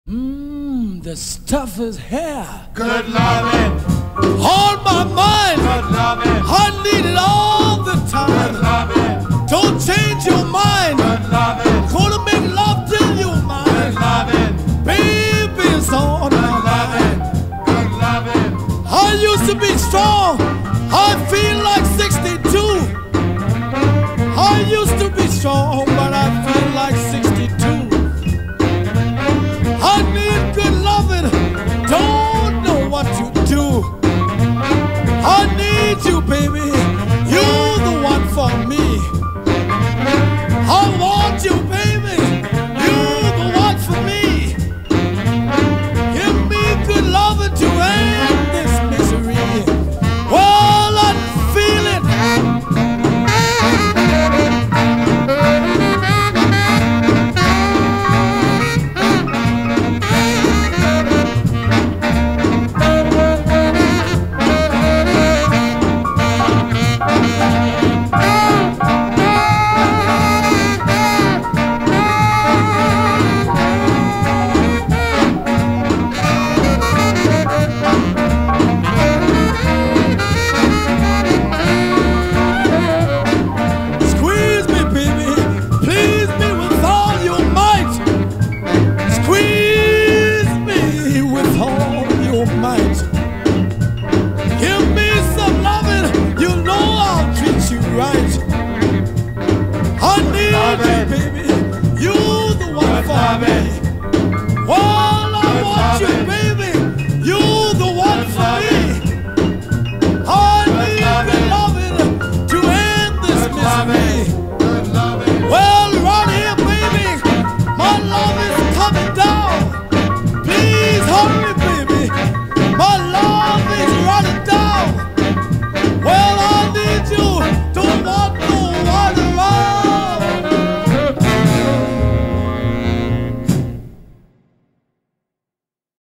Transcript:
The stuff is here. Good loving. On my mind. Good loving. I need it all the time. Good loving. Don't change your mind. Good loving. Gonna make love till you're Good mine. loving. Baby, it's on Good my loving. mind. Good loving. I used to be strong. I feel like 62. I used to be strong.